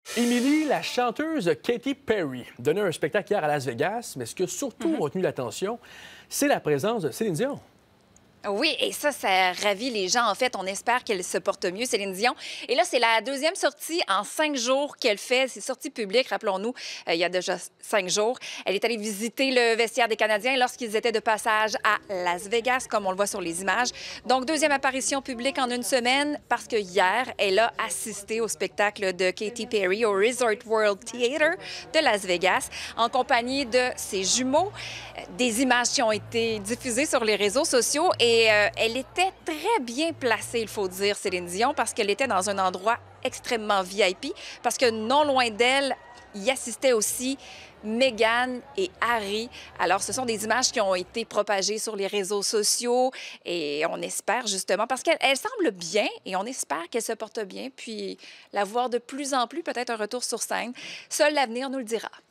Émilie, la chanteuse Katy Perry, donnait un spectacle hier à Las Vegas, mais ce qui a surtout retenu l'attention, c'est la présence de Céline Dion. Oui, et ça ravit les gens. En fait, on espère qu'elle se porte mieux, Céline Dion. Et là, c'est la deuxième sortie en 5 jours qu'elle fait. C'est sortie publique, rappelons-nous, il y a déjà 5 jours. Elle est allée visiter le vestiaire des Canadiens lorsqu'ils étaient de passage à Las Vegas, comme on le voit sur les images. Donc, deuxième apparition publique en une semaine, parce que hier, elle a assisté au spectacle de Katy Perry au Resort World Theater de Las Vegas, en compagnie de ses jumeaux. Des images qui ont été diffusées sur les réseaux sociaux et elle était très bien placée, il faut dire, Céline Dion, parce qu'elle était dans un endroit extrêmement VIP, parce que non loin d'elle, y assistaient aussi Meghan et Harry. Alors, ce sont des images qui ont été propagées sur les réseaux sociaux et on espère justement, parce qu'elle semble bien et on espère qu'elle se porte bien, puis la voir de plus en plus, peut-être un retour sur scène. Seul l'avenir nous le dira.